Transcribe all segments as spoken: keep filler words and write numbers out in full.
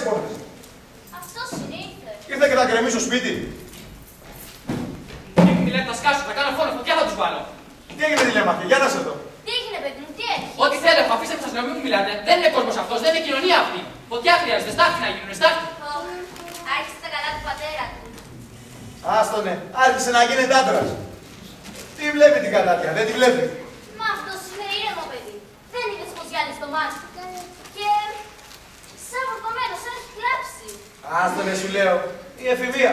πόρτες. Αυτός είναι, ήρθε. Ήρθε και θα γκρεμίσω σπίτι. Τι μιλάει, θα σκάσω, θα κάνω φόνο, φωτιά θα τους βάλω. Τι έγινε, τηλέμαχε, για να σε δω. Τι έγινε, παιδί μου, τι έχει. Ό,τι θέλω, αφήστε που σας να μην μου μιλάτε. Δεν είναι κόσμος αυτός, δεν είναι κοινωνία αυτή. Φωτιά χρειάζεται, στάχτη να γίνουν, στάχτη. Άρχισε τα καλά του πατέρα του. Άστονε, άρχισε να γίνεται άντρας. Τι βλέπει την κατάτια, δεν τη βλέπει. Μα αυτός είναι ήρεμο, παιδί. Δεν είδες πως γυάλει στο μάτι. Και σαν φορτωμένος, σαν έχει κλάψει. Άστονε, σου λέω, η εφηβεία.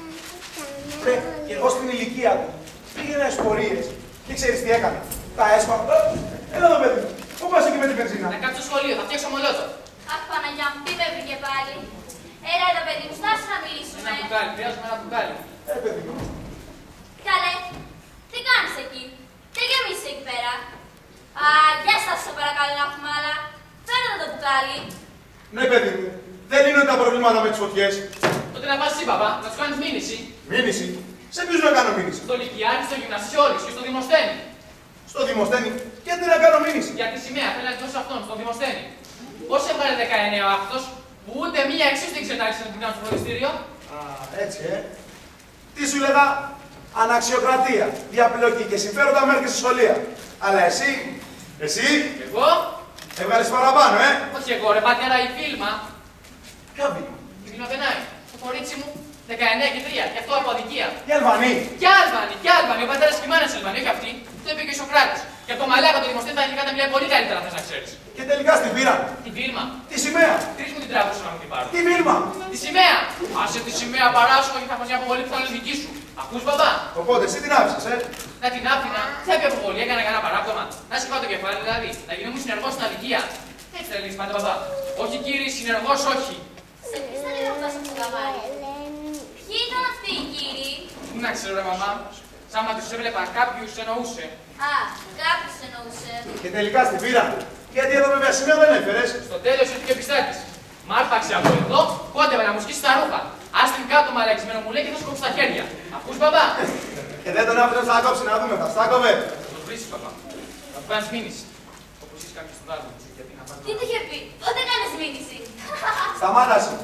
Ρε, και εγώ στην ηλικία του πήγαινα στις πορείες και ξέρεις τι έκανε. Τα έσπανα. Έλα εδώ, παιδί μου. Πού πας εκεί με την βενζίνα. Να κάτσω στο σχολείο, θα φτιάξω μολότο. Αχ, Παναγιά μου, τι με βρήκε πάλι. Έλα εδώ, παιδί μου, στάσου να μιλήσουμε. Ένα μπουκάλι, χρειάζομαι ένα μπουκάλι. Ε, παιδί μου. Καλέ, τι κάνεις εκεί. Τι γεμίσεις εκεί πέρα. Α, γεια σας, σε παρακαλώ να έχουμε άλλα. Φέρε εδώ το μπουκάλι. Ναι, παιδί μου. Δεν λύνονται τα προβλήματα με τις φωτιές. Τότε να πας εσύ, παπά, να τους κάνεις μήνυση. Μήνυση. Σε ποιους να κάνω μήνυση. Στο Λυκειάρχη, στο Γυμνασιόλης και στο Δημοσθένη. Στο Δημοσθένη. Γιατί να κάνω μήνυση. Για τη σημαία, θέλω να τη δώσω αυτόν, στο Δημοσθένη. Πώς έβγαλε δεκαεννέα ο αυτός, που ούτε μία εξίσου δεν ξετάξει να την κάνω στο φροντιστήριο. Α, έτσι, ε. Τι σου λέγα, αναξιοκρατία, διαπλοκή και συμφέροντα μέχρι στη σχολεία. Αλλά εσύ, εσύ, Εγώ, έβγαλες παραπάνω, ε. όχι εγώ, ρε πατέρα, η Βίλμα. Ποια βήμα. Η Βίλμα δεν είναι. Το κορίτσι μου, δεκαεννέα και τρία, και αυτό από αδικία. Η Αλβανή. Κι Άλβανοι, κι Άλβανοι, ο πατέρας και η μάνα της Αλβανή, όχι αυτή. Το είπε και ο Σοκράτης. Και από το μαλάκα το Δημοσθένη τα ελληνικά τα μιλάει πολύ καλύτερα, θες να ξέρεις. Και τελικά στην πήρα. Τη Βίλμα. Τη σημαία. Τρεις μου την τράβουσα να μου την πάρω. Τη Βίλμα. Τη σημαία. Άσε τη σημαία παράσχω και θα έχω μια αποβολή που θα είναι δική σου. Ακούς, μπαμπά. Οπότε εσύ την άφησες, ε. Να την άφηνα, θα πει αποβολή, έκανα κανένα παράπτωμα. Να σηκώ το κεφάλι, δηλαδή, να γίνω συνεργός στην αδικία. Έτσι θα λύσει πάντα, μπαμπά. Όχι, κύριε, συνεργός, όχι. Σε ποιους θα λίγο πας από το καβάλι. Ποιοι ήταν αυτοί οι κύριοι. Πού να ξέρω, ρε μαμά. Σαν μα τους έβλεπα, κάποιους εννοούσε. Α, κάποιος εννοούσε. Και τελικά στην πήρα. Γιατί εδώ βέβαια σημαία δεν έφερες. Στο τέλος ήρθε και ο πιστάκης. Μ' άρπαξε από εδώ, κόντευε να μου σκίσει τα ρούχα. Άστην κάτω μαλακισμένο μου λέει και θα σκόψει τα χέρια. Ακούς, μπαμπά. Και δεν τον άφηνες να κόψει να δούμε, θα στάκοβε. Θα τον βρίσεις, μπαμπά. Θα του κάνεις μήνυση. Όπως είσαι κάποιος στον άλλο σου, γιατί να πάρει. Τι του είχε πει, πότε κάνεις μήνυση. Σταμάτα σου.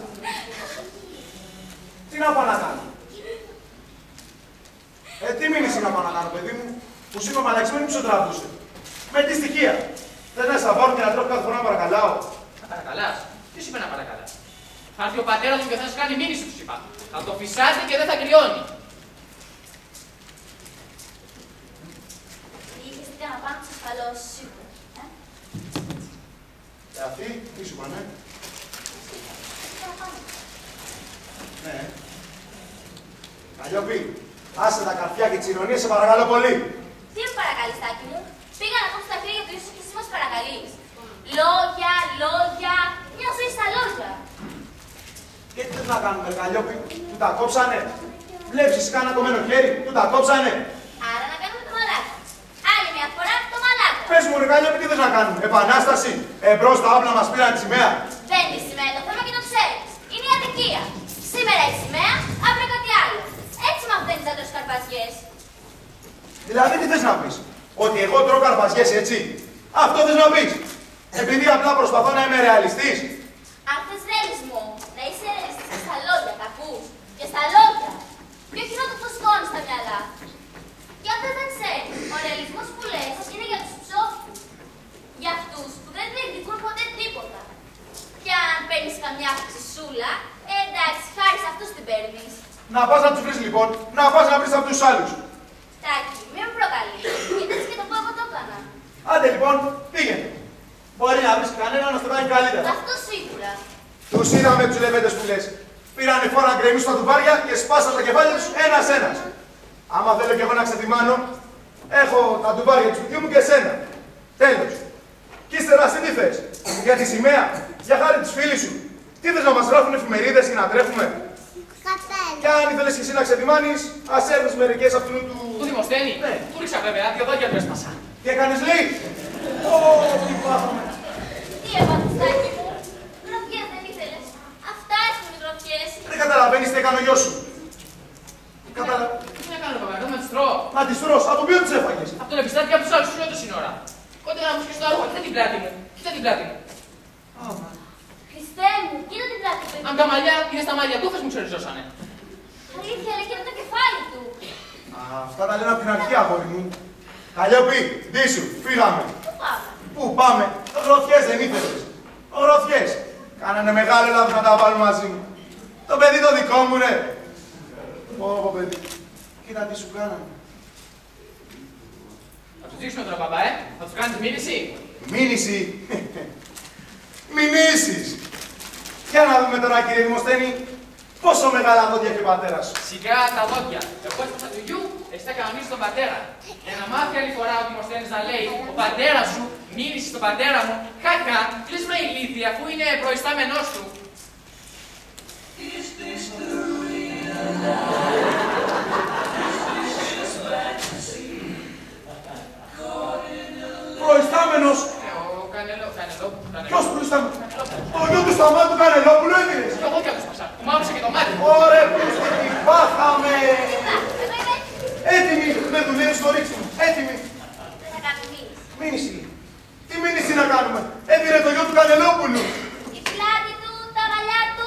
Τι να πάω να κάνω. Ε, τι μήνυση να πάω να κάνω, παιδί μου, που σήμερα μαλαξιμένη που σου τραβούσε. Με τι στοιχεία. Θες να σταυρώνω και να τρώω κάθε φορά να παρακαλάω. Να παρακαλάς. Τι σου είπε να παρακαλάς. Θα έρθει ο πατέρας μου και θα σου κάνει μήνυση, τους είπα. Θα το φυσάτε και δεν θα κρυώνει. Είχες τι να πάνω στους ασφαλώσεις σίγουρα. Ε? Και αυτή, τι σου πάνε. Ναι. Καλλιόπη, άσε τα καρφιά και τις ηρωνίες, σε παρακαλώ πολύ. Τι με παρακαλείς, Τάκη μου. Πήγα να κόψω τα χέρια του ίσως και εσύ μας παρακαλείς. Λόγια, λόγια, μια ζωή στα λόγια. Και τι θες να κάνουμε, Καλλιόπη, του τα κόψανε. Βλέπεις εσύ κάνα κομμένο χέρι, του τα κόψανε. Άρα να κάνουμε το μαλάκα. Άλλη μια φορά το μαλάκα. Πες μου, ρε Καλλιόπη, τι θες να κάνουμε. Επανάσταση, εμπρός τα όπλα μας πήραν τη σημαία. Δεν είναι η σημαία το θέμα και το ξέρεις. Είναι η αδικία. Σήμερα η σημαία, αύριο κάτι άλλο. Έτσι μαθαίνεις να τρως καρπαζιές. Δηλαδή τι θες να πεις. Ότι εγώ τρώω καρπαζιές έτσι. Αυτό θες να πεις. Επειδή απλά προσπαθώ να είμαι ρεαλιστής. Αν θες ρεαλισμό, να είσαι ρεαλιστής και στα λόγια, τα ακούς. Και στα λόγια. Και όχι να το φουσκώνεις στα μυαλά. Και αν δεν τα ξέρεις, ο ρεαλισμός που λες είναι για τους ψόφους. Για αυτούς που δεν διεκδικούν ποτέ τίποτα. Και αν παίρνεις καμιά αυξησούλα, ε, εντάξει, χάρη σε αυτούς την παίρνεις. Να πας να τους βρεις λοιπόν. Να πας να βρεις αυτούς τους άλλους. Τάκη, μην με προκαλείς. Γιατί έτσι και το πω εγώ το έκανα. Άντε λοιπόν, πήγαινε. Μπορεί να βρεις κανέναν να στο κάνει καλύτερα. Αυτό σίγουρα. Τους είδαμε τους λεβέντες που λες. Πήρανε φόρα να γκρεμίσουν τα τουβάρια και σπάσαν τα κεφάλια τους ένας-ένας. Άμα θέλω κι εγώ να ξετυμάνω, έχω τα τουβάρια του σπιτιού μου και εσένα. Τέλος. Κι ύστερα εσύ τι θες. Για τη σημαία, για χάρη τους φίλους σου. Τι θες να μας γράφουν εφημερίδες και να τρέχουμε. Κι αν ήθελες κι εσύ να ξετυμάνεις, ας έρθεις μερικές αυτού του... Του Δημοσθένη. Ναι. Του ρίξα βέβαια, δύο δόντια του έσπασα. Τι έκανες λέει. Ω, τι πάθαμε. Τι έπαθες, Τάκη μου. Γραφιές δεν ήθελες. Αυτά έχουν οι γραφιές. Δεν καταλαβαίνεις τι έκανε ο γιος σου. Καταλα... Τι να κάνω, παπά, να τις τρώω. Να τις τρως, από ποιον τις έφαγες. Από τον επιστάτη και από τους άλλους σου λέω το σύνορα. Κόντε να μου σκίσει τα ρούχα, κοίτα την πλάτη μου. Κοίτα την πλάτη μου. Χριστέ μου, κοίτα την πλάτη του. Αν τα μαλλιά είναι στα μαλλιά του, φες μου ξεριζώσανε. Αλήθεια, λέει και είναι το κεφάλι του. Α, αυτά τα λένε από την αρχή, αγόρι μου. Καλλιόπη, ντύσου, φύγαμε. Πού πάμε? Πού πάμε, γροθιές δεν ήθελες. Γροθιές. Κάνανε μεγάλο λάθος να τα βάλουν μαζί μου. Το παιδί το δικό μου, ρε. Ω, παιδί. Κοίτα τι σου κάνανε. Θα τους δείξουμε τώρα, μπαμπά, ε. Θα τους κάνεις μήνυση. Μήνυση. Μηνύσεις. Για να δούμε τώρα, κύριε Δημοσθένη, πόσο μεγάλα δόντια έχει ο πατέρας σου. Σιγά τα δόντια. Εγώ έσπασα του γιου, εσύ θα κανονίσεις τον πατέρα. Για να μάθει άλλη φορά ο Δημοσθένης να λέει ο πατέρας σου μήνυση στον πατέρα μου. Χαχα, κλείς με ηλίθεια αφού είναι προϊστάμενός σου. Προϊστάμενος. Ε, ο Κανελό, Κανελό, Κανελό. Ποιος προϊστάμενος. Το γιο του Σταμάτου Κανελόπουλου έδινες. Και εγώ και το σπάσα. Μου μαύρωσε και το μάτι. Ωραία, πίστε, τι πάθαμε. Τι πας, εδώ είμαι. Έτοιμη, δεν δουλεύει στο ρίξι μου. Έτοιμη. Δεν θα κάνουμε μήνυση. Μήνυση. Τι μήνυση να κάνουμε. Έδινε το γιο του Κανελόπουλου. Η πλάτη του, τα μαλλιά του.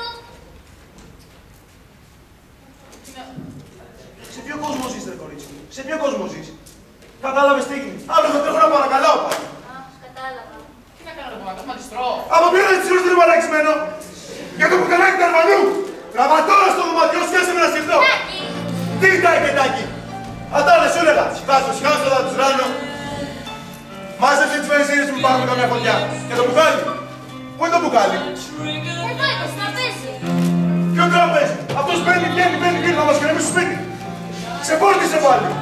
Σε ποιο κόσμο ζεις, ρε κορίτσι μου. Σε ποιο κόσμο ζεις. Κατάλαβες τι έγινε. Άλλο θα τρέχω να παρακαλάω πάλι. Α, κατάλαβα. Τι να κάνω εγώ, να το μαντιστρώ. Από ποιο να τσιρούς δεν είμαι ραξιμένο. Για το μπουκαλάκι του Αρβανιού. Τραβατώνα στο δωματιό, σκιάσε με να σκεφτώ. Τάκη. Τι τάκι, τάκι. Αυτά δεν σου έλεγα. Σκάσω, σκάσω, θα τους ράνω. Μάζεψε τις βενζίνες μου πάνω με καμιά φωτιά. Και το μπουκάλι. Πού είναι το μπουκάλι. Εδώ είμαι, στο τραπέζι. Ποιο τραπέζι. Αυτός μπαίνει, βγαίνει, μπαίνει, βγαίνει, θα μας κρεμίσει στο σπίτι. Ξεπόρτισε πάλι.